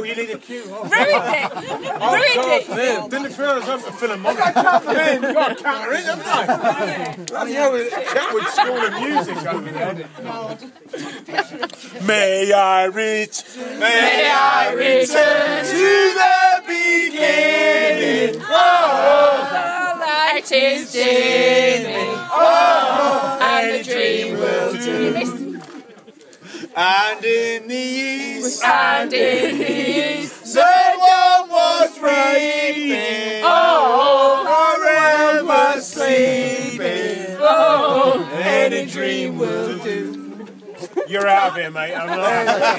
you lead a queue. Ruined it! Ruined it! Didn't feel as though Philharmonic. You've got to counter it, haven't I? Bloody hell, with Chetwood School of Music over there. May I return to the beginning. Oh, the light is dimming. Oh, and the dream will do. And in the east, someone was raping. Oh, forever sleeping. oh, Any dream will do. You're out of here, mate. I'm not.